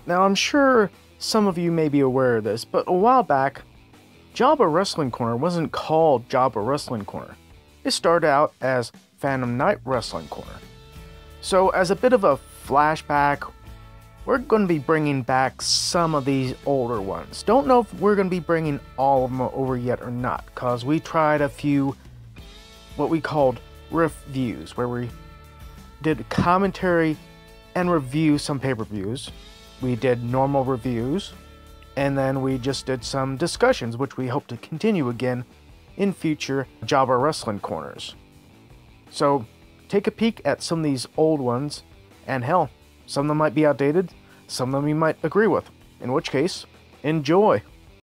Now, I'm sure some of you may be aware of this, but a while back, Jobba Wrestling Corner wasn't called Jobba Wrestling Corner. It started out as Fandom Knight Wrestling Corner. So, as a bit of a flashback, we're going to be bringing back some of these older ones. Don't know if we're going to be bringing all of them over yet or not, because we tried a few, what we called reviews, where we did commentary and review some pay-per-views. We did normal reviews, and then we just did some discussions, which we hope to continue again in future Jobba Wrestling Corners. So, take a peek at some of these old ones, and hell, some of them might be outdated, some of them you might agree with, in which case, enjoy!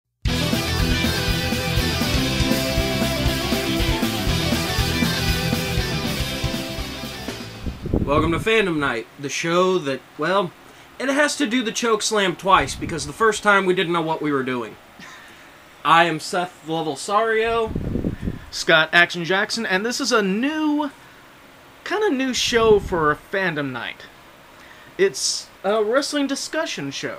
Welcome to Fandom Night, the show that, well, it has to do the choke slam twice, because the first time we didn't know what we were doing. I am Seth Lovelsario. Scott Action Jackson, and this is a new show for Fandom Night. It's a wrestling discussion show.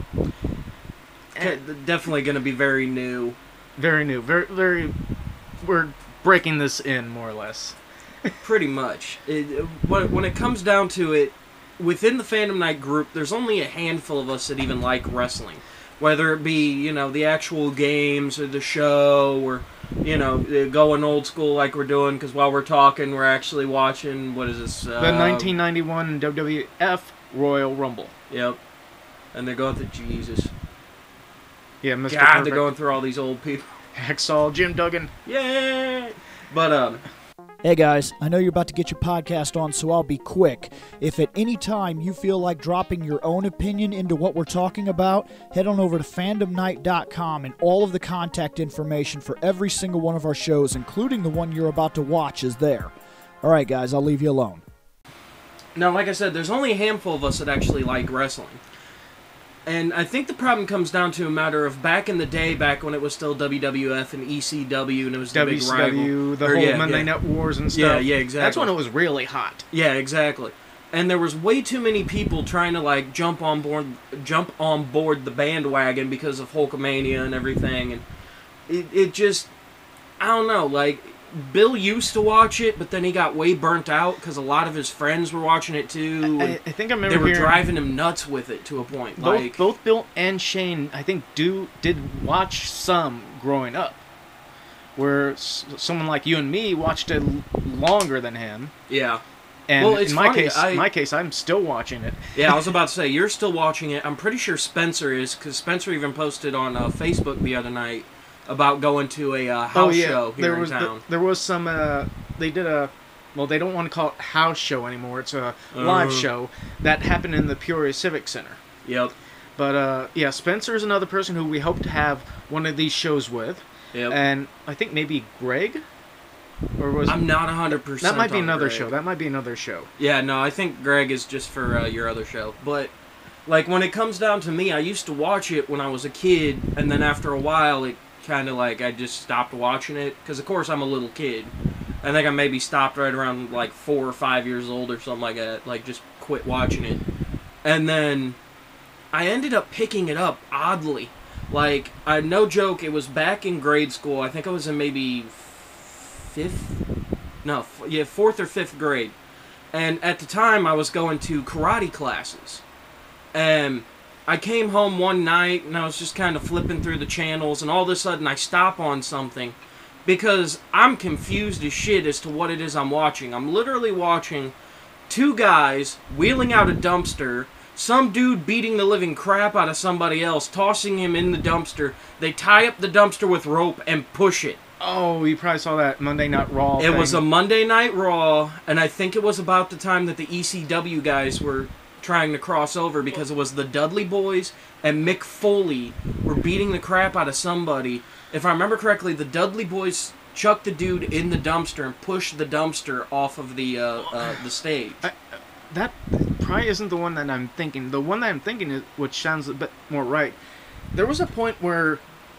Definitely going to be very new. Very new. Very, we're breaking this in, more or less. Pretty much. When it comes down to it, within the Fandom Night group, there's only a handful of us that even like wrestling. Whether it be, the actual games or the show or, going old school like we're doing, because while we're talking, we're actually watching, what is this? The 1991 WWF Royal Rumble. Yep. And they're going through Jesus. Yeah, Mr. God, Perfect. they're going through all these old people. Hacksaw Jim Duggan. Yay! But, Hey guys, I know you're about to get your podcast on, so I'll be quick. If at any time you feel like dropping your own opinion into what we're talking about, head on over to fandomnight.com, and all of the contact information for every single one of our shows, including the one you're about to watch, is there. Alright guys, I'll leave you alone. now, like I said, there's only a handful of us that actually like wrestling. And I think the problem comes down to a matter of back in the day, back when it was still WWF and ECW, and it was the big rival. WCW, the whole Monday Night Wars and stuff. Yeah, exactly. That's when it was really hot. Yeah, exactly. And there was way too many people trying to jump on board the bandwagon because of Hulkamania and everything, and it just, I don't know. Bill used to watch it, but then he got way burnt out because a lot of his friends were watching it too. I think I remember they were driving him nuts with it to a point. Both Bill and Shane, I think, did watch some growing up, where someone like you and me watched it longer than him. Yeah. And well, it's in my funny, case, I'm still watching it. Yeah, I was about to say, you're still watching it. I'm pretty sure Spencer is, because Spencer even posted on Facebook the other night about going to a house show here in town. There was some, they did they don't want to call it house show anymore. It's a live show that happened in the Peoria Civic Center. Yep. But, Spencer is another person who we hope to have one of these shows with. Yep. And I think maybe Greg? I'm not 100%. That might be another Greg. show. That might be another show. Yeah, no, I think Greg is just for your other show. But, when it comes down to me, I used to watch it when I was a kid, and then after a while, it kind of I just stopped watching it, because of course I'm a little kid. I think I maybe stopped right around 4 or 5 years old or something like that, just quit watching it. And then I ended up picking it up oddly. No joke, it was back in grade school. I think I was in maybe 4th or 5th grade. And at the time I was going to karate classes. And I came home one night, and I was just kind of flipping through the channels, and all of a sudden I stop on something, because I'm confused as shit as to what it is I'm watching. I'm literally watching two guys wheeling out a dumpster, some dude beating the living crap out of somebody else, tossing him in the dumpster. They tie up the dumpster with rope and push it. Oh, you probably saw that Monday Night Raw thing. It was a Monday Night Raw, and I think it was about the time that the ECW guys were trying to cross over, because it was the Dudley Boys and Mick Foley were beating the crap out of somebody. If I remember correctly, the Dudley Boys chucked the dude in the dumpster and pushed the dumpster off of the stage. That probably isn't the one that I'm thinking. The one that I'm thinking is, which sounds a bit more right. There was a point where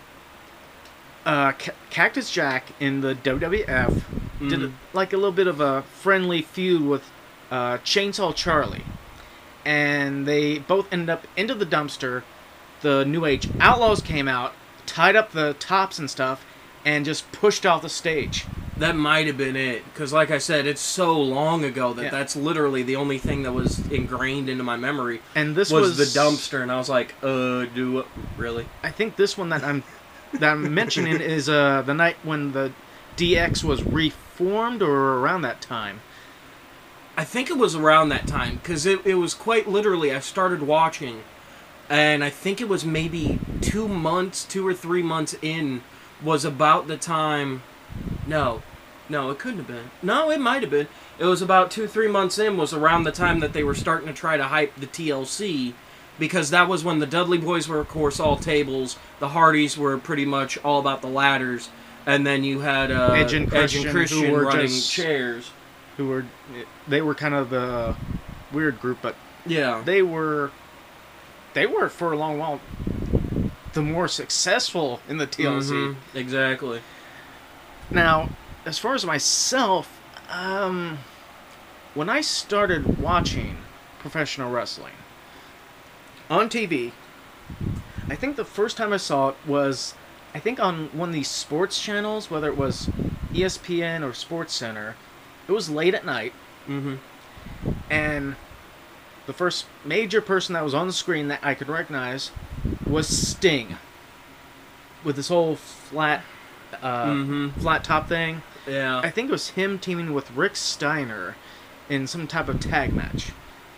Cactus Jack in the WWF did a little bit of a friendly feud with Chainsaw Charlie. and they both ended up into the dumpster. The New Age Outlaws came out, tied up the tops and stuff, and just pushed off the stage. That might have been it, because like I said, it's so long ago that that's literally the only thing that was ingrained into my memory. And this was the dumpster, and I was like, really? I think this one that I'm mentioning is the night when the DX was reformed, or around that time. I think it was around that time, because it was quite literally, I started watching, and I think it was maybe 2 or 3 months in, was about the time... No, it couldn't have been. No, it might have been. It was about 2-3 months in, was around the time that they were starting to try to hype the TLC, because that was when the Dudley Boys were, of course, all tables, the Hardys were pretty much all about the ladders, and then you had Edge and Christian running chairs. They were kind of the weird group, but yeah, they were for a long while the more successful in the TLC. Mm-hmm, exactly. Now, as far as myself, when I started watching professional wrestling on TV, I think the first time I saw it was, I think on one of these sports channels, whether it was ESPN or Sports Center. It was late at night, and the first major person that was on the screen that I could recognize was Sting, with this whole flat top thing. Yeah. I think it was him teaming with Rick Steiner in some type of tag match.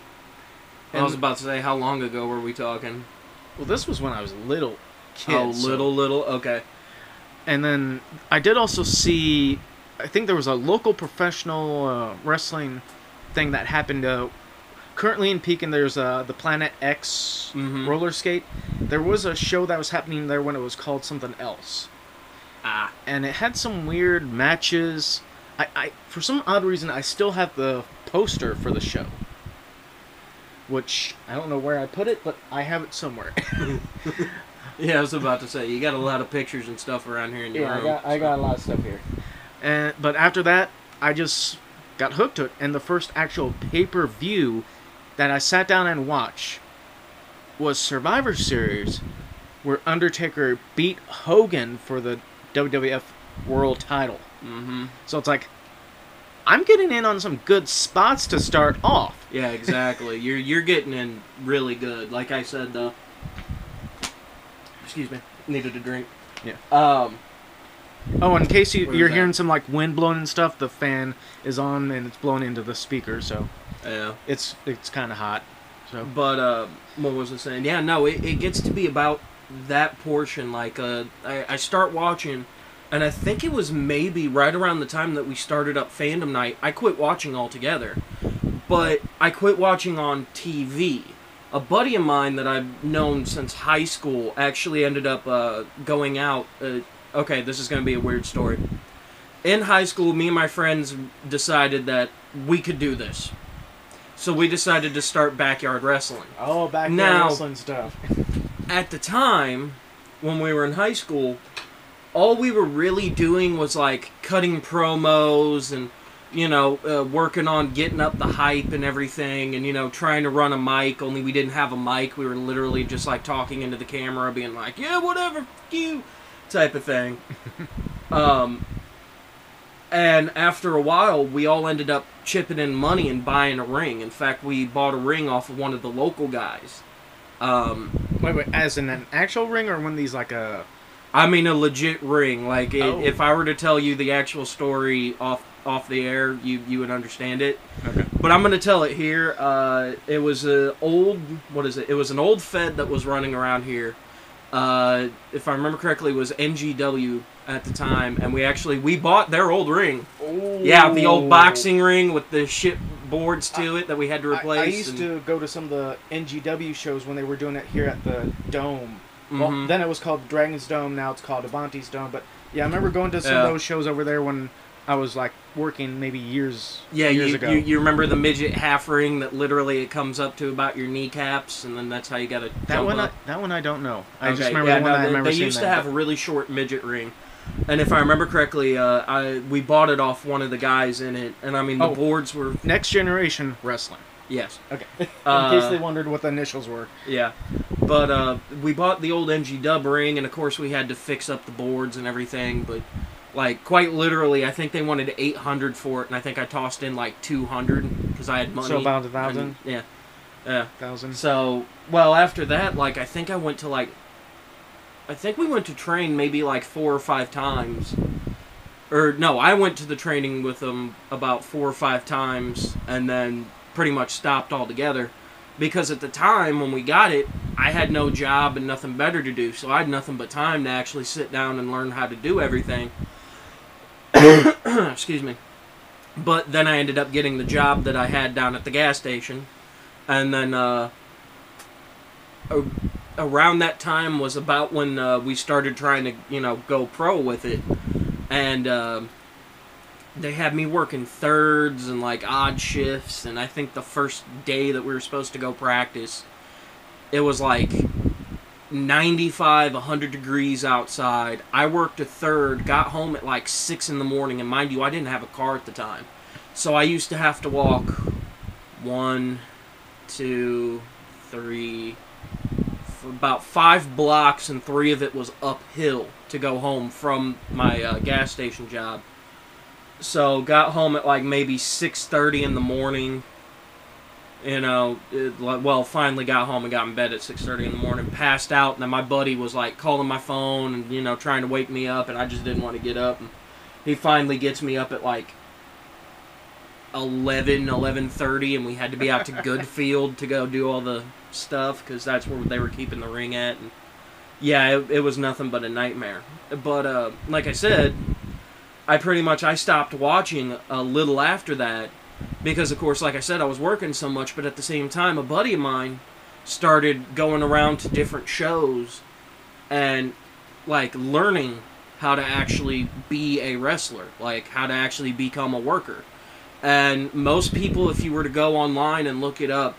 I was about to say, how long ago were we talking? Well, this was when I was a little kid. Oh, little, okay. And then I did also see, I think there was a local professional wrestling thing that happened currently in Pekin. There's the Planet X roller skate. There was a show that was happening there when it was called something else. And it had some weird matches. I for some odd reason, I still have the poster for the show, which I don't know where I put it, but I have it somewhere. Yeah, I was about to say, you got a lot of pictures and stuff around here in your room. I got a lot of stuff here. But after that, I just got hooked to it, and the first actual pay-per-view that I sat down and watched was Survivor Series, where Undertaker beat Hogan for the WWF World Title. So it's like, I'm getting in on some good spots to start off. Yeah, exactly. You're getting in really good. Like I said, though. Excuse me. Needed a drink. Yeah. Oh, in case you're hearing some like wind blowing and stuff, the fan is on and it's blowing into the speaker, so yeah, it's kind of hot. So, but what was I saying? Yeah, no, it gets to be about that portion. Like, I start watching, and I think it was maybe right around the time that we started up Fandom Night. I quit watching altogether, but I quit watching on TV. A buddy of mine that I've known since high school actually ended up going out. Okay, this is going to be a weird story. In high school, me and my friends decided that we could do this. So we decided to start backyard wrestling. Oh, backyard wrestling stuff. At the time, when we were in high school, all we were really doing was like cutting promos and, you know, working on getting up the hype and everything, and, you know, trying to run a mic, only we didn't have a mic. We were literally just like talking into the camera, being like, yeah, whatever, fuck you, type of thing. And after a while, we all ended up chipping in money and buying a ring. In fact, we bought a ring off of one of the local guys. Wait, as in an actual ring, or one of these like a... I mean a legit ring. Like, if I were to tell you the actual story off the air, you would understand it. Okay. But I'm going to tell it here. It was an old... What is it? It was an old Fed that was running around here. If I remember correctly, it was NGW at the time, and we bought their old ring. Ooh. Yeah, the old boxing ring with the ship boards to it that we had to replace. I used to go to some of the NGW shows when they were doing it here at the Dome. Well, then it was called Dragon's Dome, now it's called Avanti's Dome, but yeah, I remember going to some of those shows over there when I was like working maybe years ago. You remember the midget half ring that literally it comes up to about your kneecaps, and then that's how you got to jump up? That one I don't know. I Okay, just remember the one I remember they seeing. used to have a really short midget ring, and if I remember correctly, we bought it off one of the guys in it, and I mean the boards were Next Generation Wrestling. Yes. Okay. In case they wondered what the initials were. Yeah. But we bought the old NG Dub ring, and of course we had to fix up the boards and everything, but like quite literally I think they wanted $800 for it, and I think I tossed in like $200 because I had money. So about $1,000? Yeah. Yeah. 1,000. So, well, after that, like, I think we went to train maybe like 4 or 5 times. Or, no, I went to the training with them about 4 or 5 times and then pretty much stopped altogether. Because at the time, when we got it, I had no job and nothing better to do. So I had nothing but time to actually sit down and learn how to do everything. Excuse me. But then I ended up getting the job that I had down at the gas station. And then around that time was about when we started trying to, go pro with it. And they had me working thirds and like odd shifts. And I think the first day that we were supposed to go practice, it was like 95, 100 degrees outside. I worked a third, got home at like 6 in the morning. And mind you, I didn't have a car at the time. So I used to have to walk 1, 2, 3, for about 5 blocks, and 3 of it was uphill to go home from my gas station job. So got home at like maybe 6:30 in the morning. Finally got home and got in bed at 6:30 in the morning. Passed out, and then my buddy was like calling my phone and trying to wake me up, and I just didn't want to get up. And he finally gets me up at like 11:30, and we had to be out to Goodfield to go do all the stuff because that's where they were keeping the ring at. And yeah, it was nothing but a nightmare. But like I said, I stopped watching a little after that because, of course, like I said, I was working so much. But at the same time, a buddy of mine started going around to different shows and like learning how to actually be a wrestler, like how to actually become a worker. And most people, if you were to go online and look it up,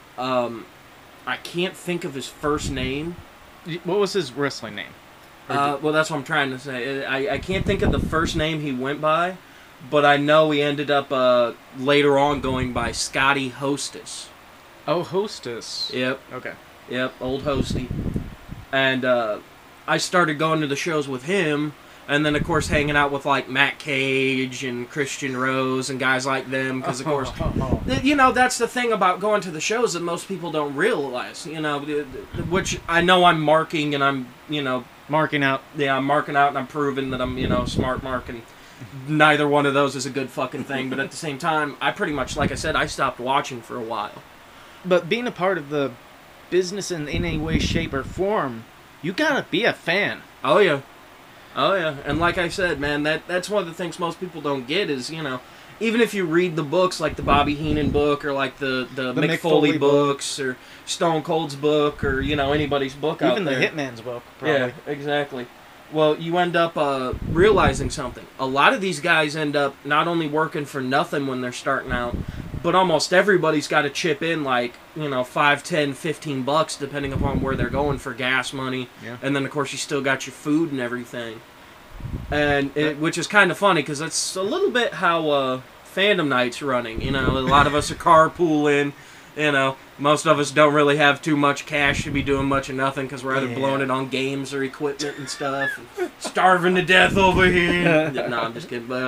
I can't think of his first name. What was his wrestling name? Well, that's what I'm trying to say. I can't think of the first name he went by, but I know he ended up later on going by Scotty Hostess. Oh, Hostess. Yep. Okay. Yep, old Hosty. And I started going to the shows with him, and then, of course, hanging out with, like, Matt Cage and Christian Rose and guys like them, because, of course, that's the thing about going to the shows that most people don't realize, which I know I'm marking and I'm, Marking out. Yeah, I'm marking out and I'm proving that I'm, smart marking. Neither one of those is a good fucking thing, but at the same time, I pretty much, like I said, I stopped watching for a while. But being a part of the business in any way, shape, or form, you gotta be a fan. Oh, yeah. Oh, yeah. And like I said, man, that's one of the things most people don't get is, even if you read the books, like the Bobby Heenan book, or like the Mick Foley books, or Stone Cold's book, or, anybody's book out there. Even the Hitman's book, probably. Yeah, exactly. Well, you end up realizing something. A lot of these guys end up not only working for nothing when they're starting out, but almost everybody's got to chip in like, $5, $10, $15, depending upon where they're going for gas money. Yeah. And then, of course, you still got your food and everything. And which is kind of funny because that's a little bit how Fandom Knight's running. A lot of us are carpooling. Most of us don't really have too much cash to be doing much of nothing because we're either blowing it on games or equipment and stuff. And starving to death over here. No, I'm just kidding.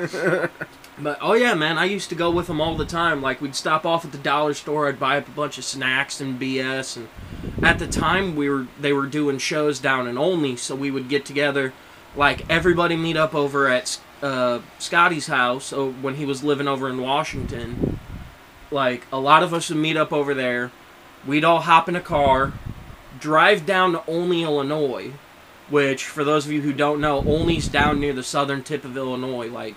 But, oh yeah, man, I used to go with them all the time. Like, we'd stop off at the dollar store, I'd buy up a bunch of snacks and BS. And at the time, they were doing shows down in Olney, so we would get together. Like, everybody meet up over at Scotty's house when he was living over in Washington. Like, a lot of us would meet up over there. We'd all hop in a car, drive down to Olney, Illinois, which, for those of you who don't know, Olney's down near the southern tip of Illinois, like,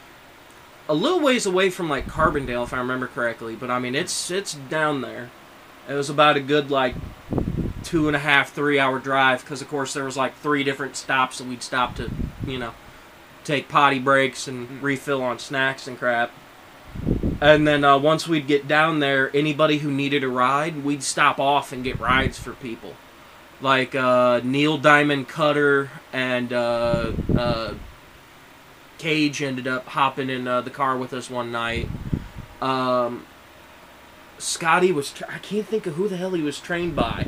a little ways away from, like, Carbondale, if I remember correctly. But, I mean, it's down there. It was about a good, like, 2.5, 3 hour drive, because, of course, there was, like, 3 different stops that we'd stop to, take potty breaks and refill on snacks and crap. And then once we'd get down there, anybody who needed a ride, we'd stop off and get rides for people. Like Neil Diamond Cutter and Cage ended up hopping in the car with us one night. Scotty was... I can't think of who the hell he was trained by.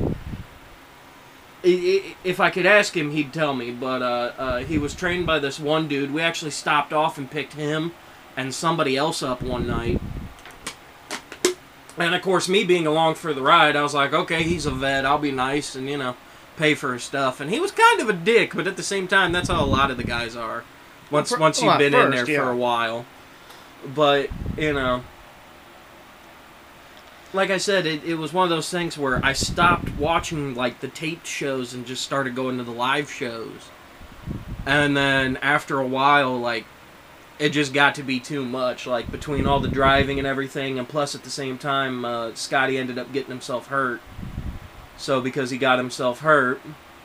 If I could ask him, he'd tell me. But he was trained by this one dude. We actually stopped off and picked him and somebody else up one night. And, of course, me being along for the ride, I was like, okay, he's a vet. I'll be nice and, you know, pay for his stuff. And he was kind of a dick, but at the same time, that's how a lot of the guys are. Once you've been in there for a while. But, you know... Like I said, it was one of those things where I stopped watching, like, the taped shows and just started going to the live shows. And then, after a while, like, it just got to be too much. Like, between all the driving and everything, and plus, at the same time, Scotty ended up getting himself hurt. So, because he got himself hurt,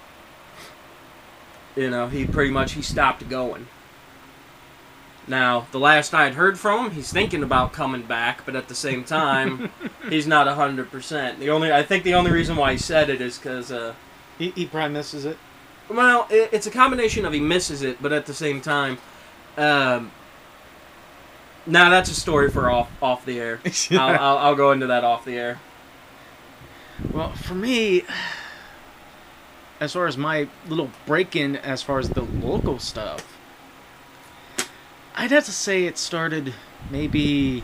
you know, he stopped going. Now, the last I had heard from him, he's thinking about coming back, but at the same time, he's not 100%. I think the only reason why he said it is because... He probably misses it? Well, it's a combination of he misses it, but at the same time... now, that's a story for off the air. I'll go into that off the air. Well, for me, as far as my little break-in, as far as the local stuff, I'd have to say it started maybe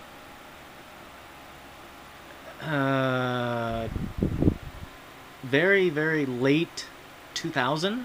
very, very late 2000,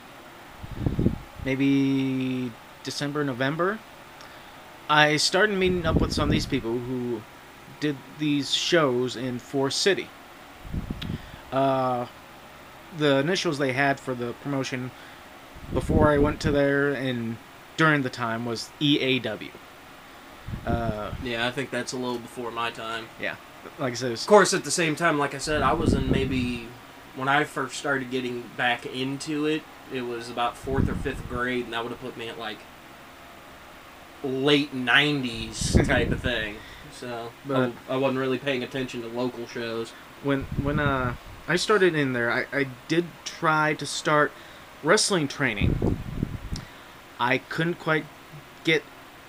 maybe December, November. I started meeting up with some of these people who did these shows in Forest City. The initials they had for the promotion before I went to there and during the time was EAW. Yeah, I think that's a little before my time. Yeah, like I said, of course, at the same time, like I said, I was in maybe when I first started getting back into it. It was about 4th or 5th grade, and that would have put me at like late 90s type of thing. So, but I wasn't really paying attention to local shows. When I started in there, I did try to start wrestling training. I couldn't quite get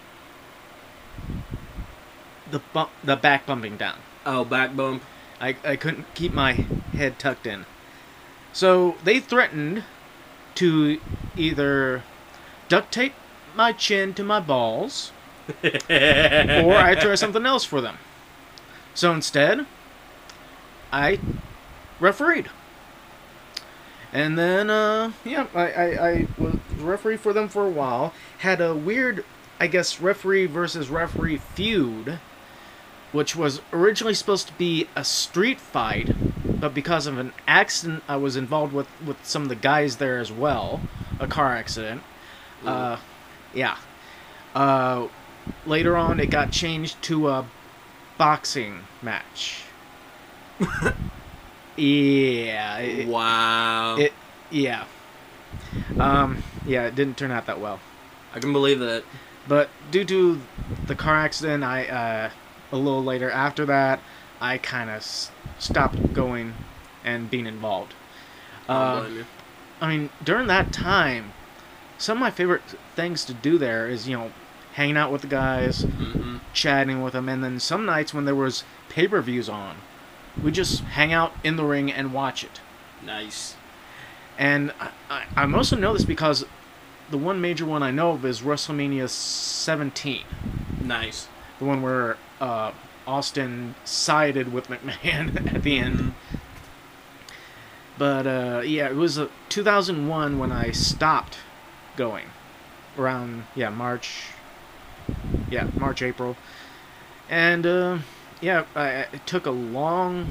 the back bumping down. Oh, back bump. I couldn't keep my head tucked in. So they threatened to either duct tape my chin to my balls or I try something else for them. So instead, I refereed. And then, I was referee for them for a while. Had a weird, I guess, referee versus referee feud, which was originally supposed to be a street fight, but because of an accident I was involved with some of the guys there as well, a car accident. Later on, it got changed to a boxing match. Yeah. Wow. It didn't turn out that well. I can believe that. But due to the car accident, a little later after that, I kind of stopped going and being involved. I mean, during that time, some of my favorite things to do there is, you know, hanging out with the guys, chatting with them, and then some nights when there was pay-per-views on, we just hang out in the ring and watch it. Nice. And I mostly know this because the one major one I know of is WrestleMania 17. Nice. The one where Austin sided with McMahon at the end. But, it was 2001 when I stopped going. Around, March, April. And, it took a long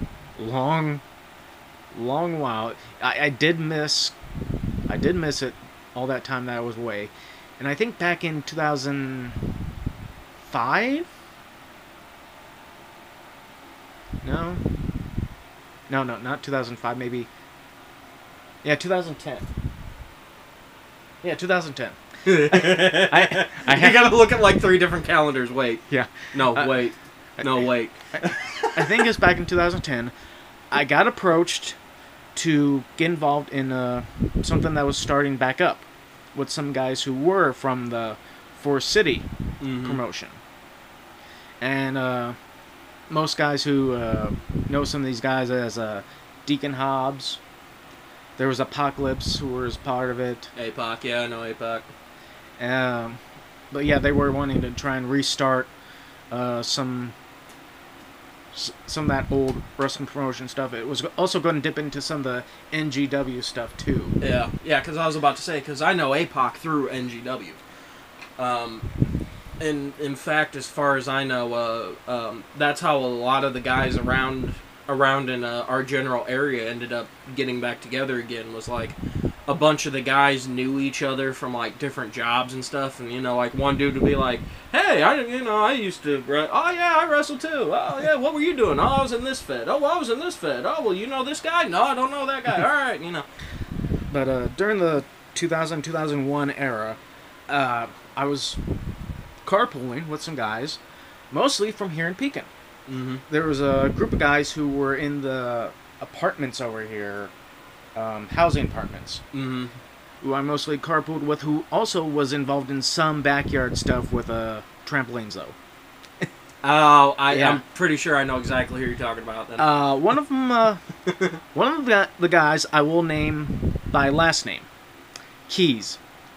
while. I did miss it all that time that I was away. And I think back in 2005? No, not 2005, maybe. Yeah, 2010. Yeah, 2010. You gotta look at like 3 different calendars. Wait. Yeah. No, wait. No, wait. I think it's back in 2010. I got approached to get involved in something that was starting back up with some guys who were from the Forest City promotion. And most guys who know some of these guys as Deacon Hobbs. There was Apocalypse, who was part of it. APOC, yeah, I know APOC. But yeah, they were wanting to try and restart some of that old wrestling promotion stuff. It was also going to dip into some of the NGW stuff too. Yeah, because I was about to say, because I know APOC through NGW. And in fact, as far as I know, that's how a lot of the guys around in our general area ended up getting back together again. Was like a bunch of the guys knew each other from like different jobs and stuff, and like one dude would be like, "Hey, I used to, oh yeah, I wrestled too. Oh yeah, what were you doing? Oh, I was in this fed. Oh, well, I was in this fed. Oh, well, you know this guy? No, I don't know that guy. All right, But during the 2000-2001 era, I was carpooling with some guys, mostly from here in Pekin. Mm-hmm. There was a group of guys who were in the apartments over here, housing apartments, mm-hmm. who I mostly carpooled with, who also was involved in some backyard stuff with trampolines, though. Oh, Yeah. I'm pretty sure I know exactly who you're talking about then. One of them, the guys I will name by last name, Keys.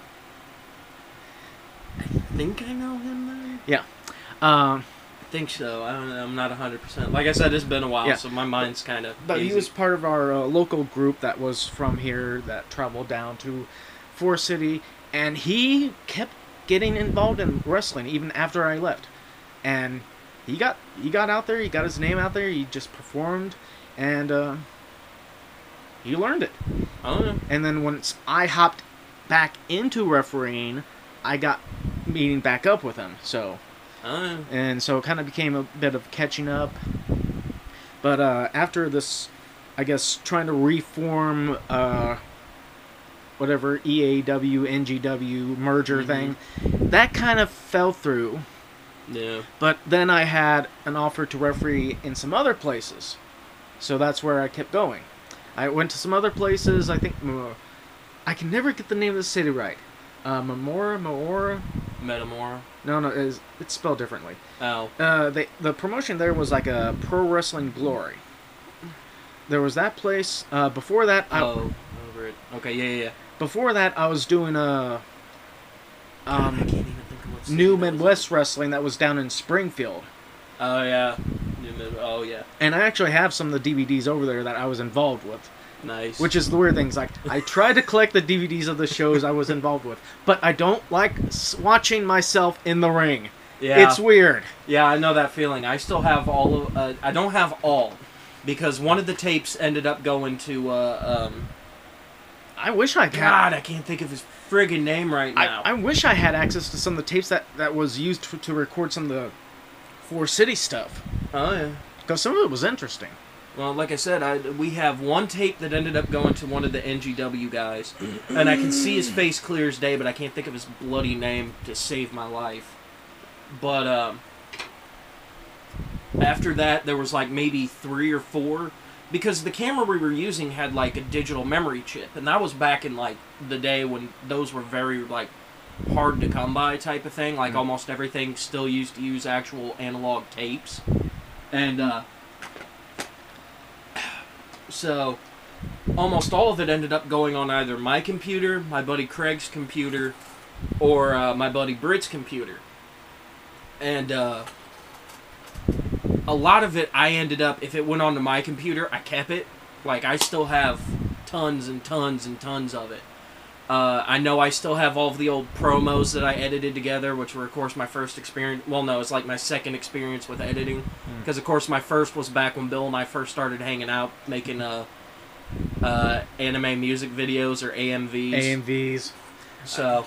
I think I know him then. Yeah. I think so. I'm not 100%. Like I said, it's been a while, Yeah. so my mind's kind of But hazy. he was part of our local group that was from here that traveled down to Forest City, and he kept getting involved in wrestling even after I left. And he got out there, he got his name out there, he just performed, and he learned it. Oh, yeah. And then once I hopped back into refereeing, I got meeting back up with him. So. Oh, yeah. And so it kind of became a bit of catching up. But after this, I guess, trying to reform whatever EAW, NGW merger Mm-hmm. thing, that kind of fell through. Yeah. But then I had an offer to referee in some other places. So that's where I kept going. I went to some other places, I think, I can never get the name of the city right. Metamora? No, it's spelled differently. Oh. The promotion there was like a Pro Wrestling Glory. There was that place. Before that, Over it. Okay, yeah. Before that, I was doing I can't even think of what's New Midwest Wrestling that was down in Springfield. Oh, yeah. Oh, yeah. And I actually have some of the DVDs over there that I was involved with. Nice. Which is the weird thing. It's like, I try to collect the DVDs of the shows I was involved with, but I don't like watching myself in the ring. Yeah. It's weird. Yeah, I know that feeling. I still have all of... I don't have all, because one of the tapes ended up going to... I wish I had... God, I can't think of his friggin' name right now. I wish I had access to some of the tapes that was used to record some of the Forest City stuff. Oh, yeah. Because some of it was interesting. Well, like I said, we have one tape that ended up going to one of the NGW guys, and I can see his face clear as day, but I can't think of his bloody name to save my life. But after that, there was like maybe 3 or 4, because the camera we were using had like a digital memory chip, and that was back in like the day when those were very like hard to come by type of thing. Like almost everything still used to use actual analog tapes, and so almost all of it ended up going on either my computer, my buddy Craig's computer, or my buddy Britt's computer. And a lot of it I ended up, if it went onto my computer, I kept it. Like, I still have tons and tons and tons of it. I know I still have all of the old promos that I edited together, which were, of course, my first experience. Well, no, it's like my second experience with editing. Because, of course, my first was back when Bill and I first started hanging out, making anime music videos, or AMVs. AMVs. So,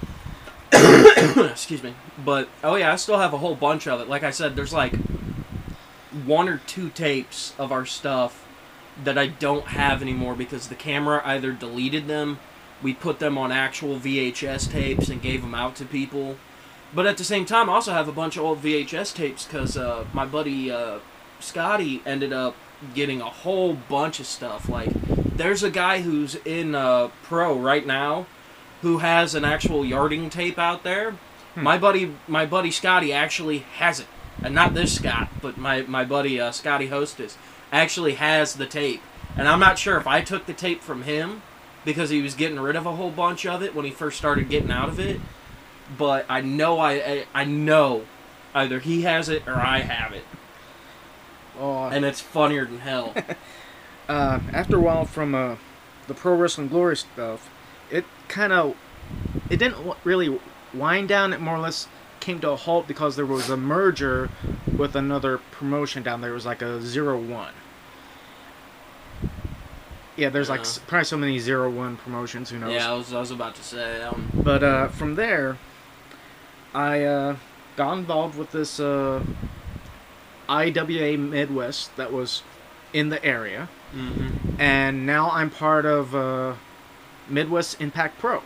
excuse me. But, oh yeah, I still have a whole bunch of it. Like I said, there's like 1 or 2 tapes of our stuff that I don't have anymore because the camera either deleted them, we put them on actual VHS tapes and gave them out to people. But at the same time, I also have a bunch of old VHS tapes because my buddy Scotty ended up getting a whole bunch of stuff. Like, there's a guy who's in Pro right now who has an actual yarding tape out there. My buddy Scotty actually has it. and not this Scott, but my buddy Scotty Hostess, actually has the tape. And I'm not sure if I took the tape from him because he was getting rid of a whole bunch of it when he first started getting out of it. But I know I know either he has it or I have it. Oh. And it's funnier than hell. After a while from the Pro Wrestling Glory stuff, it didn't really wind down. It more or less came to a halt because there was a merger with another promotion down there. It was like a 0-1. Yeah, there's like probably so many 0-1 promotions, who knows. Yeah, I was about to say. But from there, I got involved with this IWA Midwest that was in the area. Mm-hmm. And now I'm part of Midwest Impact Pro,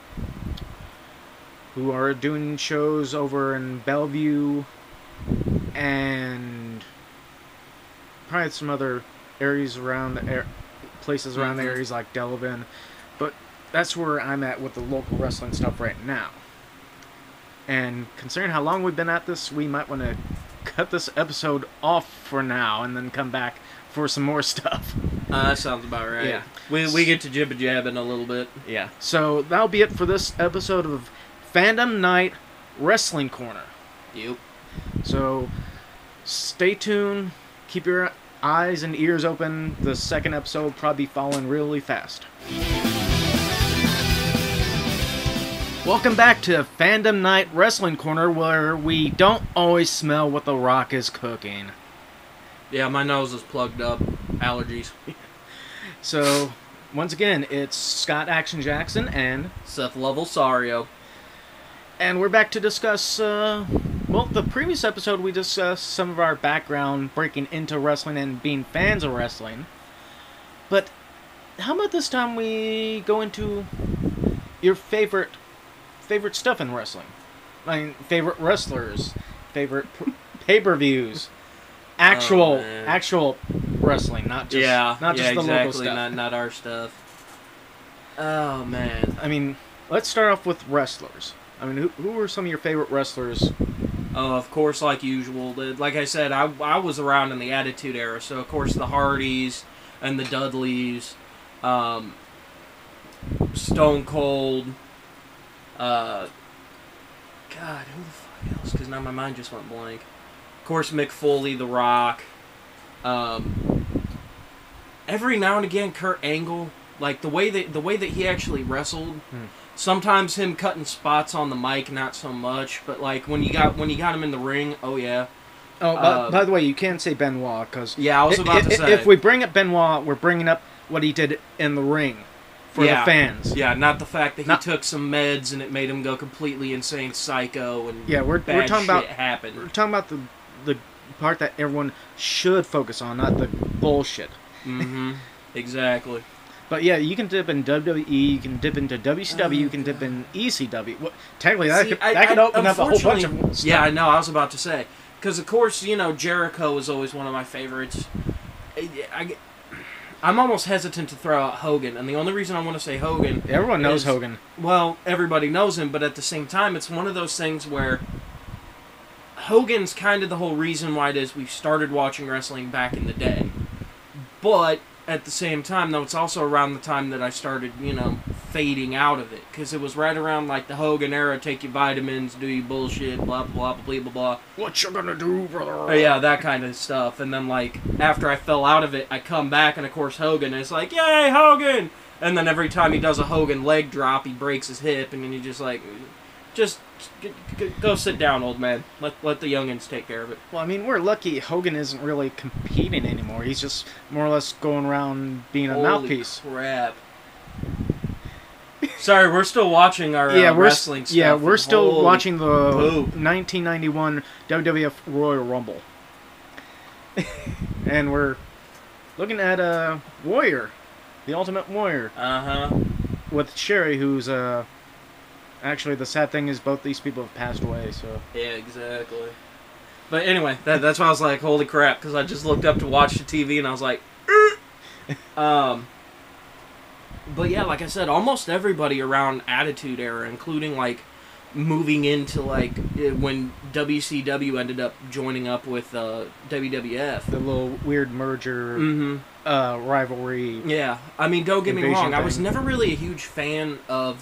who are doing shows over in Bellevue and probably some other areas around the places around the areas like Delavan. But that's where I'm at with the local wrestling stuff right now. And considering how long we've been at this, we might want to cut this episode off for now and then come back for some more stuff. That sounds about right. Yeah. We get to jibba-jabbing a little bit. Yeah. So that'll be it for this episode of Fandom Knight Wrestling Corner. Yep. So stay tuned. Keep your eyes and ears open. The second episode will probably be following really fast. Welcome back to Fandom Knight Wrestling Corner, where we don't always smell what The Rock is cooking. Yeah, my nose is plugged up. Allergies. So, once again, it's Scott Action Jackson and Seth Lovelsario. And we're back to discuss, the previous episode we discussed some of our background breaking into wrestling and being fans of wrestling. But how about this time we go into your favorite stuff in wrestling? I mean, favorite wrestlers, favorite pay-per-views, actual wrestling, not just the local stuff. Not our stuff. Oh man. I mean, let's start off with wrestlers. I mean, who were some of your favorite wrestlers? Oh, of course, like usual. Like I said, I was around in the Attitude Era, so of course the Hardys and the Dudleys, Stone Cold. God, who the fuck else? Because now my mind just went blank. Of course, Mick Foley, The Rock. Every now and again, Kurt Angle. Like the way that he actually wrestled. Sometimes him cutting spots on the mic, not so much. But like when you got him in the ring, oh yeah. Oh, by the way, you can't say Benoit because I was about to say if we bring up Benoit, we're bringing up what he did in the ring for the fans. Yeah, not the fact that he took some meds and it made him go completely insane, psycho, and we're talking about happened. We're talking about the part that everyone should focus on, not the bullshit. Mm-hmm. Exactly. But yeah, you can dip in WWE, you can dip into WCW, you can dip in ECW. Well, technically, that could open up a whole bunch of stuff. Yeah, I know. I was about to say. Because, of course, Jericho is always one of my favorites. I'm almost hesitant to throw out Hogan, and the only reason I want to say Hogan... Everyone knows Hogan. Well, everybody knows him, but at the same time, it's one of those things where Hogan's kind of the whole reason why it is we started watching wrestling back in the day. But... at the same time, though, it's also around the time that I started, fading out of it. Because it was right around, like, the Hogan era, take your vitamins, do your bullshit, blah, blah, blah, blah, blah, blah. What you gonna do, brother? Yeah, that kind of stuff. And then, like, after I fell out of it, I come back, and, of course, Hogan is like, yay, Hogan! And then every time he does a Hogan leg drop, he breaks his hip, and then you just, like, go sit down, old man. Let the youngins take care of it. Well, I mean, we're lucky Hogan isn't really competing anymore. He's just more or less going around being a mouthpiece. Holy crap. Sorry, we're still watching our wrestling stuff. Yeah, we're still watching the poop. 1991 WWF Royal Rumble. And we're looking at Warrior, the Ultimate Warrior. Uh-huh. With Sherry, who's actually, the sad thing is both these people have passed away, so... Yeah, exactly. But anyway, that's why I was like, holy crap, because I just looked up to watch the TV, and I was like, But yeah, like I said, almost everybody around Attitude Era, including, like, moving into like when WCW ended up joining up with WWF. The little weird merger rivalry. Yeah, I mean, don't get me wrong. Invasion I was thing. never really a huge fan of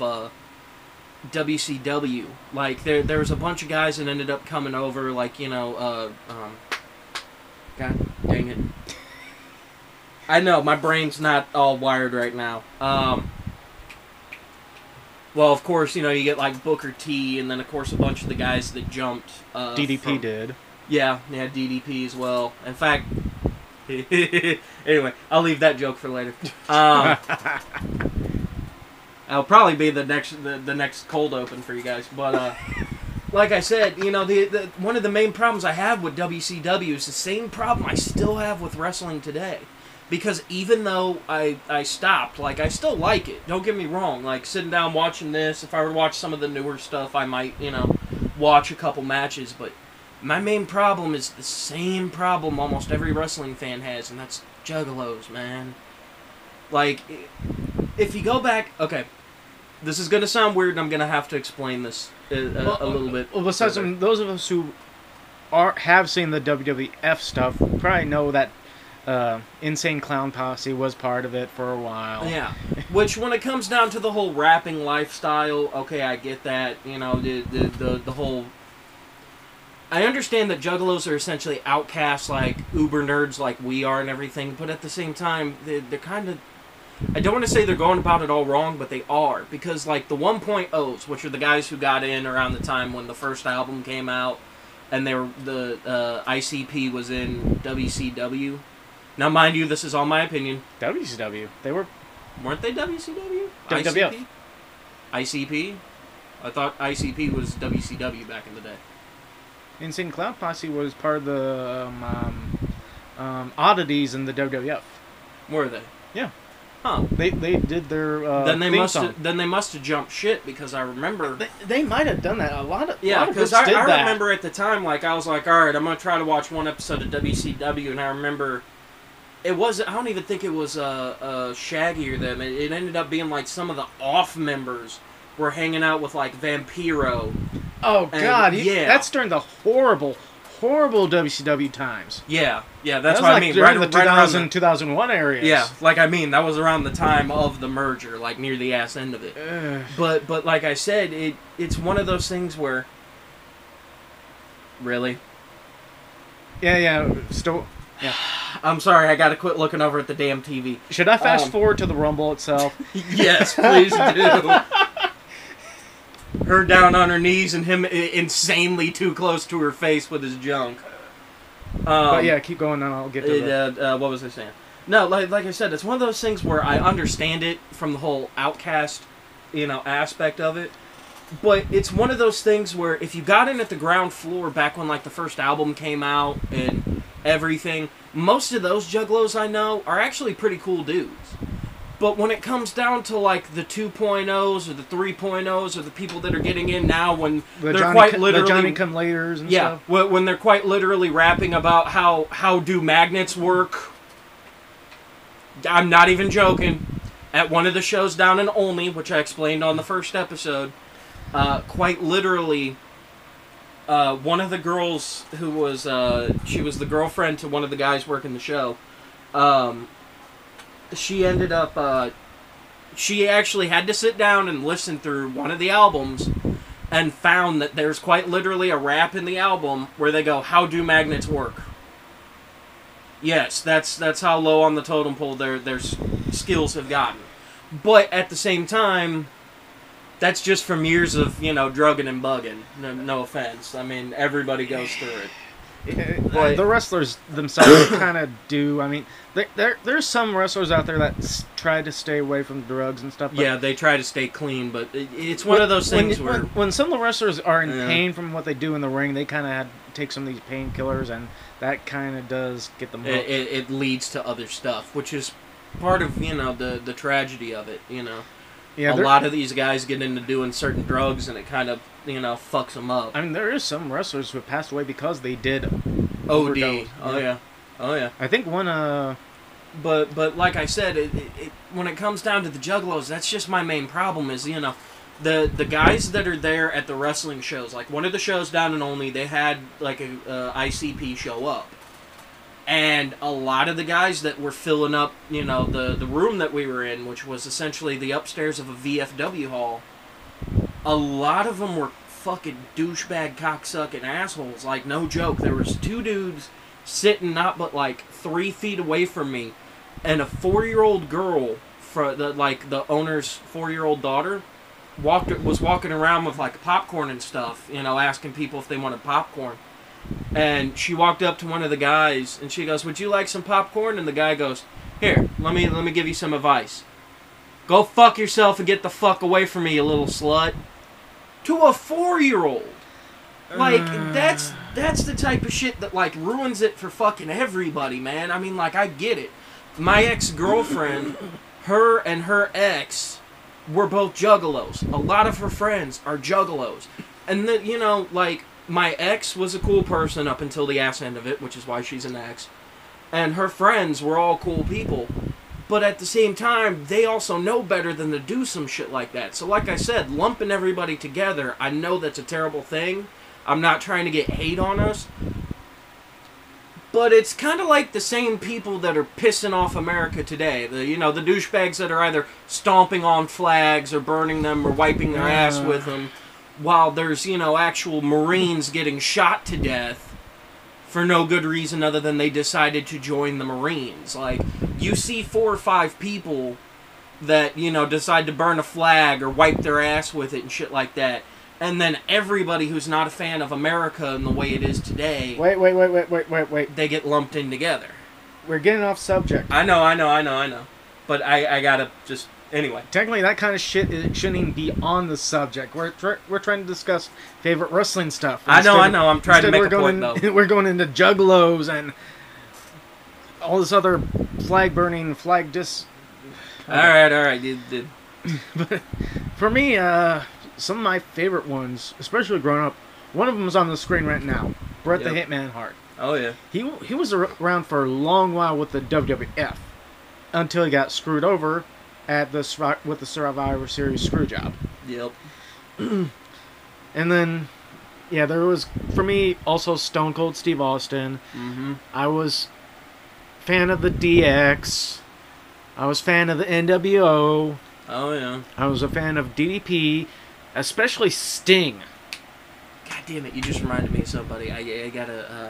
WCW. Like, there was a bunch of guys that ended up coming over, like, you know, God dang it. I know, my brain's not all wired right now. Well, of course, you know, you get, like, Booker T, and then, of course, a bunch of the guys that jumped. DDP did. Yeah, DDP as well. In fact, anyway, I'll leave that joke for later. I'll probably be the next cold open for you guys. But like I said, you know, the one of the main problems I have with WCW is the same problem I still have with wrestling today. Because even though I stopped, like, I still like it. Don't get me wrong. Like, sitting down watching this, if I were to watch some of the newer stuff, I might, you know, watch a couple matches. But my main problem is the same problem almost every wrestling fan has, and that's juggalos, man. Like, if you go back... Okay, this is going to sound weird, and I'm going to have to explain this a little bit. Well, besides, those of us who have seen the WWF stuff probably know that Insane Clown Posse was part of it for a while. Yeah, which when it comes down to the whole rapping lifestyle, okay, I get that. You know, the whole... I understand that juggalos are essentially outcasts, like uber nerds like we are and everything, but at the same time, they're kind of... I don't want to say they're going about it all wrong, but they are. Because, like, the 1.0s, which are the guys who got in around the time when the first album came out, and they were the ICP was in WCW. Now, mind you, this is all my opinion. WCW. They were... Weren't they WCW? WWF. ICP? I thought ICP was WCW back in the day. Insane Clown Posse was part of the oddities in the WWF. Were they? Yeah. Huh. They did their then they theme must have jumped shit, because I remember they might have done that. A lot of because groups did I that. remember at the time, like, I was like, all right, I'm gonna try to watch one episode of WCW, and I remember it was, I don't even think it was Shaggy or them. It ended up being like some of the off members were hanging out with like Vampiro. Oh God, yeah, that's during the horrible WCW times. Yeah, that's that was what like I mean. During Right the around the 2001 areas. Yeah, like, I mean, that was around the time of the merger, like near the ass end of it. But like I said, it's one of those things where, really. Yeah. Still. Yeah. I'm sorry, I gotta quit looking over at the damn TV. Should I fast forward to the Rumble itself? Yes, please do. Her down on her knees and him insanely too close to her face with his junk. But yeah, keep going and I'll get to what was I saying? No, like I said, it's one of those things where I understand it from the whole outcast, aspect of it. But it's one of those things where if you got in at the ground floor back when like the first album came out and everything, most of those juggalos I know are actually pretty cool dudes. But when it comes down to like the 2.0s or the 3.0s or the people that are getting in now, when they're quite literally the Johnny Come Laters and stuff. Yeah, when they're quite literally rapping about how do magnets work. I'm not even joking. At one of the shows down in Olney, which I explained on the first episode, quite literally, one of the girls who was she was the girlfriend to one of the guys working the show. She ended up, she actually had to sit down and listen through one of the albums and found that there's quite literally a rap in the album where they go, "How do magnets work?" Yes, that's how low on the totem pole their skills have gotten. But at the same time, that's just from years of, drugging and bugging. No offense. I mean, everybody goes through it. The wrestlers themselves kind of do. I mean, there's some wrestlers out there that try to stay away from drugs and stuff. But yeah, they try to stay clean, but it's one of those things where... When some of the wrestlers are in pain from what they do in the ring, they kind of take some of these painkillers, and that kind of does get them hooked. It leads to other stuff, which is part of, the tragedy of it, Yeah, a lot of these guys get into doing certain drugs, and it kind of, fucks them up. I mean, there is some wrestlers who have passed away because they did OD. overdose. Oh yeah. I think one. But like I said, when it comes down to the juggalos, that's just my main problem. Is the guys that are there at the wrestling shows, like one of the shows down in Olney, they had like a ICP show up. And a lot of the guys that were filling up, you know, the room that we were in, which was essentially the upstairs of a VFW hall, a lot of them were fucking douchebag cocksucking assholes. Like, no joke. There was 2 dudes sitting not but like 3 feet away from me, and a 4-year-old girl, the owner's 4-year-old daughter, was walking around with like popcorn and stuff, you know, asking people if they wanted popcorn. And she walked up to one of the guys, and she goes, "Would you like some popcorn?" And the guy goes, "Here, let me give you some advice. Go fuck yourself and get the fuck away from me, you little slut." To a 4-year-old. Like, that's the type of shit that, like, ruins it for fucking everybody, man. I mean, like, I get it. My ex-girlfriend, her and her ex were both juggalos. A lot of her friends are juggalos. And, you know, like, my ex was a cool person up until the ass end of it, which is why she's an ex. And her friends were all cool people. But at the same time, they also know better than to do some shit like that. So like I said, lumping everybody together, I know that's a terrible thing. I'm not trying to get hate on us. But it's kind of like the same people that are pissing off America today. The douchebags that are either stomping on flags or burning them or wiping their ass with them. While there's, actual Marines getting shot to death for no good reason other than they decided to join the Marines. Like, you see 4 or 5 people that, decide to burn a flag or wipe their ass with it and shit like that. And then everybody who's not a fan of America and the way it is today... Wait. They get lumped in together. We're getting off subject. I know. But I gotta just... Anyway. Technically, that kind of shit shouldn't even be on the subject. We're trying to discuss favorite wrestling stuff. I know. I'm trying to make a point, though. We're going into juggalos and all this other flag-burning, flag-dis... All right, dude. But for me, some of my favorite ones, especially growing up, one of them is on the screen right now. Bret the Hitman Hart. Oh, yeah. He was around for a long while with the WWF until he got screwed over with the Survivor Series screwjob. Yep. And then, there was, for me, also Stone Cold Steve Austin. Mm-hmm. I was fan of the DX. I was fan of the NWO. Oh, yeah. I was a fan of DDP, especially Sting. God damn it, you just reminded me of somebody. I gotta,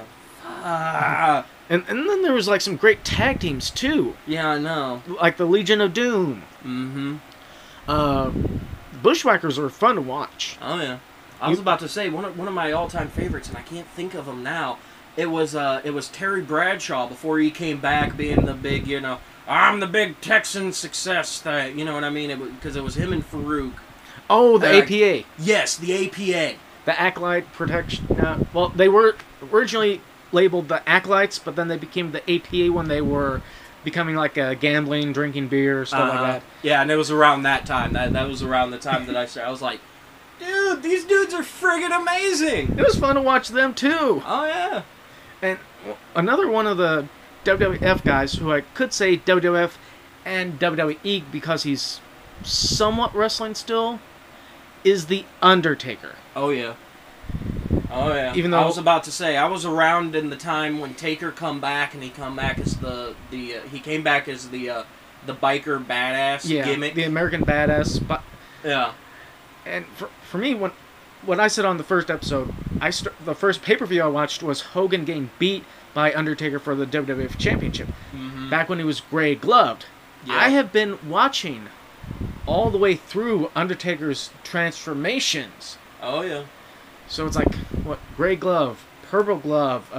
And then there was, like, some great tag teams, too. Yeah, I know. Like the Legion of Doom. Mm-hmm. Bushwhackers were fun to watch. Oh, yeah. I was about to say, one of my all-time favorites, and I can't think of them now, it was Terry Bradshaw before he came back being the big, I'm the big Texan success thing, you know what I mean? Because it was him and Farouk. Oh, the APA. Yes, the APA. The Acolyte Protection. Well, they were originally labeled the Acolytes, but then they became the APA when they were becoming like gambling, drinking beer, stuff like that. Yeah, and it was around that time. That was around the time that I started. I was like, dude, these dudes are friggin' amazing. It was fun to watch them, too. Oh, yeah. And another one of the WWF guys, who I could say WWF and WWE because he's somewhat wrestling still, is The Undertaker. Oh, yeah. Oh, yeah. Even though I was about to say, I was around in the time when Taker come back, and he come back as he came back as the biker badass gimmick. The American badass. Yeah. And for me, when I said on the first episode, the first pay-per-view I watched was Hogan getting beat by Undertaker for the WWF Championship. Mm-hmm. Back when he was gray-gloved. Yeah. I have been watching all the way through Undertaker's transformations. Oh, yeah. So it's like, gray glove, purple glove,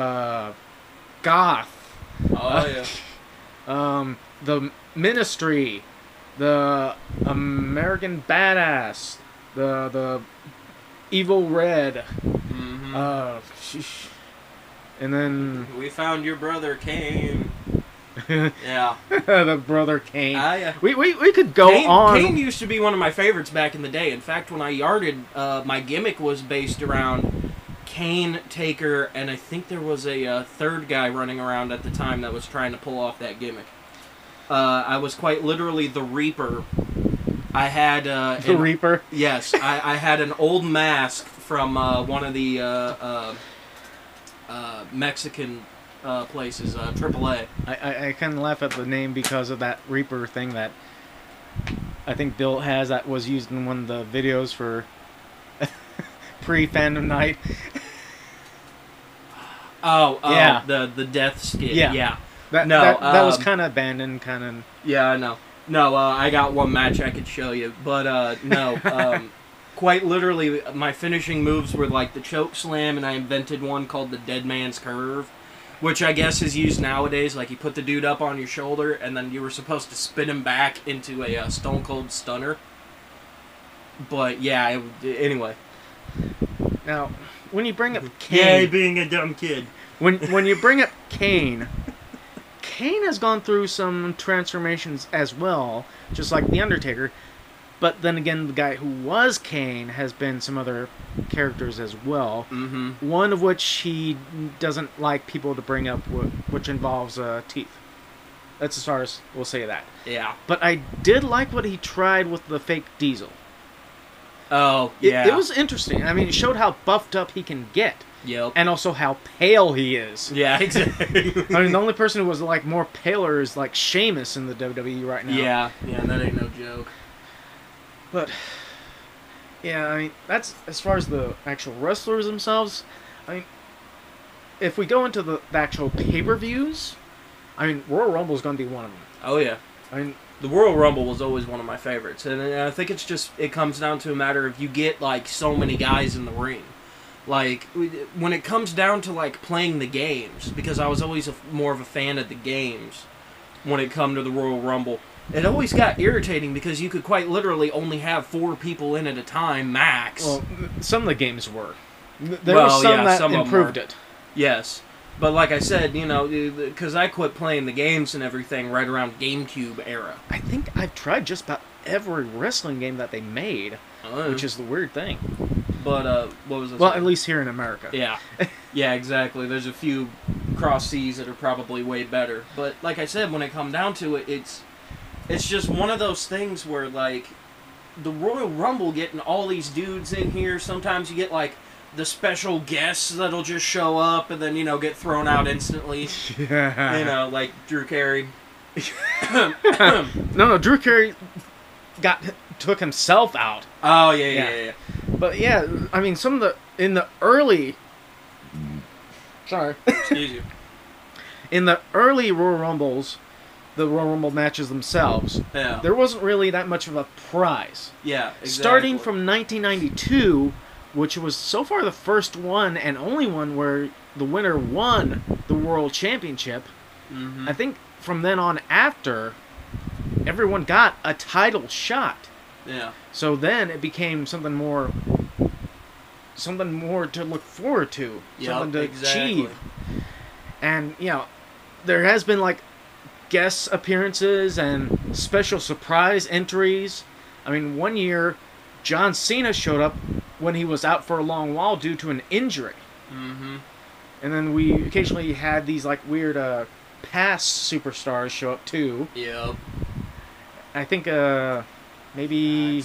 goth. Oh, yeah. The Ministry, the American Badass, the Evil Red. Mm-hmm. And then... We found your brother, Kane. Yeah. The brother Kane. Yeah. We could go on. Kane used to be one of my favorites back in the day. In fact, when I yarded, my gimmick was based around Kane, Taker, and I think there was a third guy running around at the time that was trying to pull off that gimmick. I was quite literally the Reaper I had The Reaper. Yes, I had an old mask from one of the Mexican places, AAA. I kind of laugh at the name because of that Reaper thing that I think Bill has that was used in one of the videos for pre-Fandom Night. Yeah. The death skit. Yeah. That was kind of abandoned, kind of. Yeah, I know. No, I got one match I could show you, but no. Quite literally, my finishing moves were like the choke slam, and I invented one called the Dead Man's Curve, which I guess is used nowadays. Like, you put the dude up on your shoulder, and then you were supposed to spin him back into a Stone Cold Stunner. But, yeah, anyway. Now, when you bring up Kane... Yay, being a dumb kid. When you bring up Kane... Kane has gone through some transformations as well, just like The Undertaker. But then again, the guy who was Kane has been some other characters as well. Mm-hmm. One of which he doesn't like people to bring up, which involves teeth. That's as far as we'll say that. Yeah. But I did like what he tried with the fake Diesel. Oh, yeah. It was interesting. I mean, it showed how buffed up he can get. Yep. And also how pale he is. Yeah, exactly. I mean, the only person who was like more paler is like Sheamus in the WWE right now. Yeah, that ain't no joke. But, yeah, I mean, that's as far as the actual wrestlers themselves. I mean, if we go into the actual pay-per-views, I mean, Royal Rumble is going to be one of them. Oh, yeah. I mean, the Royal Rumble was always one of my favorites. And I think it comes down to a matter of you get, like, so many guys in the ring. Like, when it comes down to, like, playing the games, because I was always more of a fan of the games when it come to the Royal Rumble, it always got irritating because you could quite literally only have 4 people in at a time, max. Well, some of the games were. There were some that improved it. Yes. But like I said, because I quit playing the games and everything right around GameCube era. I think I've tried just about every wrestling game that they made, which is the weird thing. But, what was this? Well, at least here in America. Yeah. Yeah, exactly. There's a few cross-seas that are probably way better. But, like I said, when it comes down to it, it's just one of those things where, like, the Royal Rumble getting all these dudes in here, sometimes you get, like, the special guests that'll just show up and then, get thrown out instantly. Yeah. Like Drew Carey. No, Drew Carey took himself out. Oh, yeah. But, yeah, I mean, in the early... Sorry. Excuse you. In the early Royal Rumbles... the Royal Rumble matches themselves, there wasn't really that much of a prize. Yeah, exactly. Starting from 1992, which was so far the first one and only one where the winner won the World Championship, I think from then on after, everyone got a title shot. Yeah. So then it became something more to look forward to, something to achieve. And, there has been, like, guest appearances and special surprise entries. I mean, one year, John Cena showed up when he was out for a long while due to an injury. Mm-hmm. And then we occasionally had these, like, weird past superstars show up, too. Yep. I think, maybe...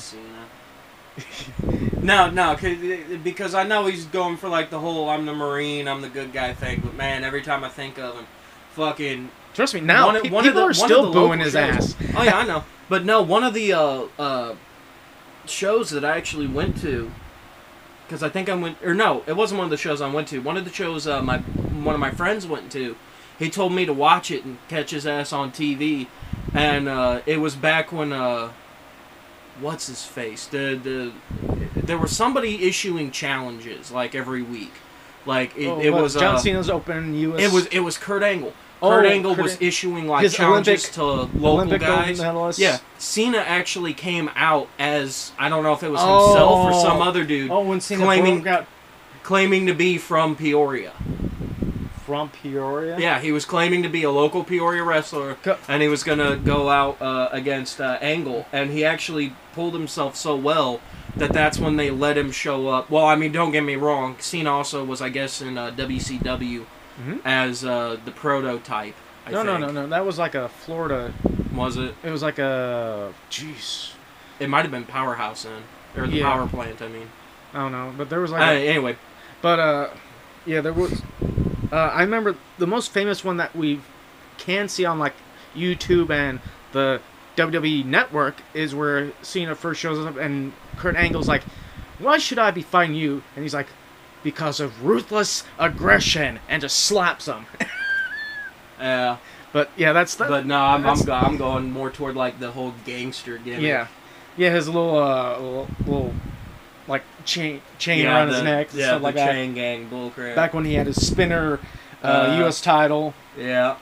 No, because I know he's going for, like, the whole I'm the Marine, I'm the good guy thing, but, man, every time I think of him, fucking... Trust me, now people are still booing his ass. Oh, yeah, I know. But no, one of the shows that I actually went to, because I think I went... Or no, it wasn't one of the shows I went to. One of the shows one of my friends went to, he told me to watch it and catch his ass on TV. And it was back when... what's his face? There was somebody issuing challenges, like, every week. Like, it was... John Cena's Open U.S. It was Kurt Angle. Kurt Angle was issuing, like, challenges to local guys. Yeah, Cena actually came out as, I don't know if it was himself or some other dude, when Cena claiming to be from Peoria. From Peoria? Yeah, he was claiming to be a local Peoria wrestler, and he was going to go out against Angle, and he actually pulled himself so well that's when they let him show up. Well, I mean, don't get me wrong, Cena also was, I guess, in WCW. As the prototype, I think. No. That was like a Florida... Was it? It was like a... Jeez. It might have been Powerhouse then. Or the power plant, I mean. I don't know, but there was like... anyway. But, yeah, there was... I remember the most famous one that we can see on, like, YouTube and the WWE Network is where Cena first shows up and Kurt Angle's like, why should I be fighting you? And he's like, because of ruthless aggression, and just slaps him. Yeah. But, yeah, that's... But no, I'm going more toward, like, the whole gangster gimmick. Yeah. Yeah, his little like, chain around his neck. And stuff like that. Chain gang bullcrap. Back when he had his spinner U.S. title. Yeah.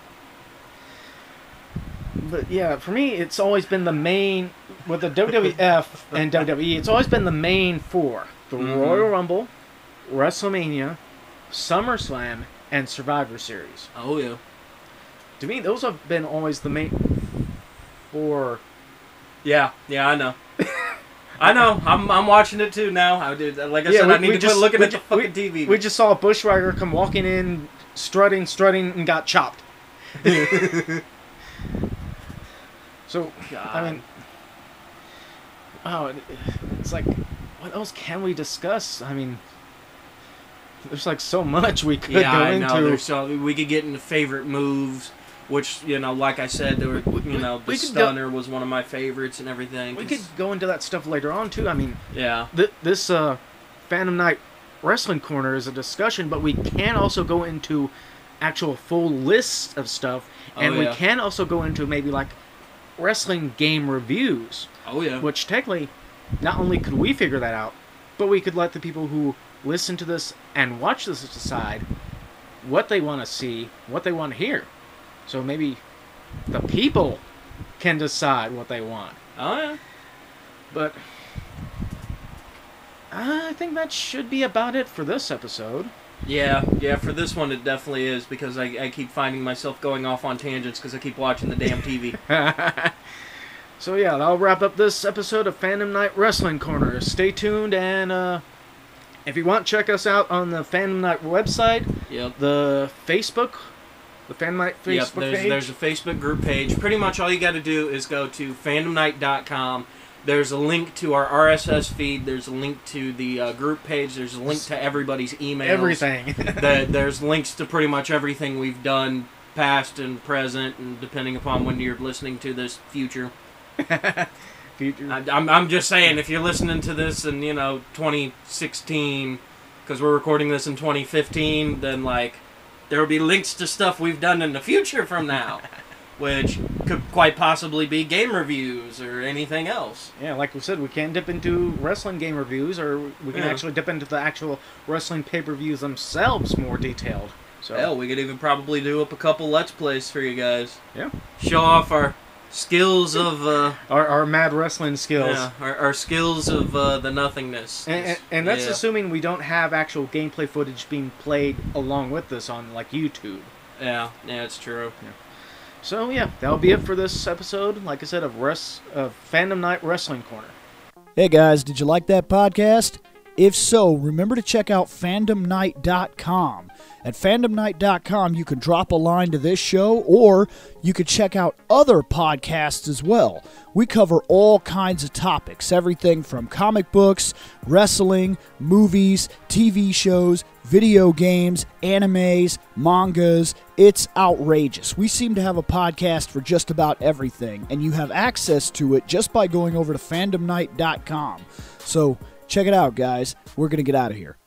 But, yeah, for me, it's always been the main... With the WWF and WWE, it's always been the main four. The Royal Rumble, WrestleMania, SummerSlam, and Survivor Series. Oh, yeah. To me, those have been always the main four. Yeah, I know. I know. I'm watching it too now. I need to quit looking at the fucking TV. We just saw a bushwhacker come walking in, strutting, and got chopped. So, God. I mean, it's like, what else can we discuss? I mean, there's like so much we could go into. We could get into favorite moves. Which, like I said, the stunner was one of my favorites and everything. We could go into that stuff later on, too. I mean, yeah. This Fandom Knight Wrestling Corner is a discussion, but we can also go into actual full lists of stuff. And we can also go into maybe, like, wrestling game reviews. Oh, yeah. Which, technically, not only could we figure that out, but we could let the people who listen to this and watch this decide what they want to see, what they want to hear. So maybe the people can decide what they want. Oh, yeah. But I think that should be about it for this episode. Yeah, for this one it definitely is, because I keep finding myself going off on tangents because I keep watching the damn TV. So yeah, that'll wrap up this episode of Fandom Knight Wrestling Corner. Stay tuned, and if you want, check us out on the Fandom Knight website, the Facebook... The Fandom Knight Facebook page? There's a Facebook group page. Pretty much all you got to do is go to fandomknight.com. There's a link to our RSS feed. There's a link to the group page. There's a link to everybody's emails. Everything. There's links to pretty much everything we've done, past and present, and depending upon when you're listening to this, future. I'm just saying, if you're listening to this in, 2016, because we're recording this in 2015, then, like... There will be links to stuff we've done in the future from now, which could quite possibly be game reviews or anything else. Yeah, like we said, we can dip into wrestling game reviews, or we can actually dip into the actual wrestling pay-per-views themselves more detailed. So, hell, we could even probably do up a couple Let's Plays for you guys. Yeah. Show off our skills of... our mad wrestling skills. Yeah, our skills of the nothingness. And that's assuming we don't have actual gameplay footage being played along with this on, like, YouTube. Yeah, it's true. Yeah. So, yeah, that'll be it for this episode, like I said, of Fandom Knight Wrestling Corner. Hey, guys, did you like that podcast? If so, remember to check out fandomknight.com. At fandomknight.com, you can drop a line to this show, or you could check out other podcasts as well. We cover all kinds of topics, everything from comic books, wrestling, movies, TV shows, video games, animes, mangas. It's outrageous. We seem to have a podcast for just about everything, and you have access to it just by going over to fandomknight.com. So, check it out, guys. We're going to get out of here.